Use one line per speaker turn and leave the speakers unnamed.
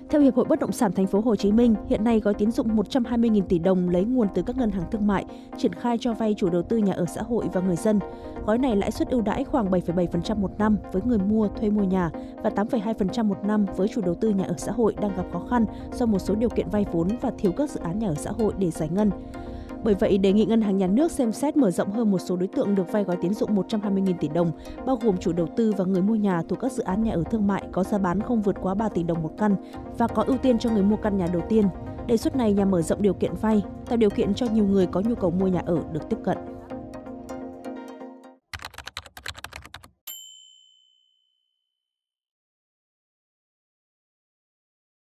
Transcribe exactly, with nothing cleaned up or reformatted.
Theo Hiệp hội Bất động sản Thành phố Hồ Chí Minh, hiện nay gói tín dụng một trăm hai mươi nghìn tỷ đồng lấy nguồn từ các ngân hàng thương mại triển khai cho vay chủ đầu tư nhà ở xã hội và người dân. Gói này lãi suất ưu đãi khoảng bảy phẩy bảy phần trăm một năm với người mua thuê mua nhà và tám phẩy hai phần trăm một năm với chủ đầu tư nhà ở xã hội đang gặp khó khăn do một số điều kiện vay vốn và thiếu các dự án nhà ở xã hội để giải ngân. Bởi vậy, đề nghị Ngân hàng Nhà nước xem xét mở rộng hơn một số đối tượng được vay gói tín dụng một trăm hai mươi nghìn tỷ đồng, bao gồm chủ đầu tư và người mua nhà thuộc các dự án nhà ở thương mại có giá bán không vượt quá ba tỷ đồng một căn và có ưu tiên cho người mua căn nhà đầu tiên. Đề xuất này nhằm mở rộng điều kiện vay, tạo điều kiện cho nhiều người có nhu cầu mua nhà ở được tiếp cận.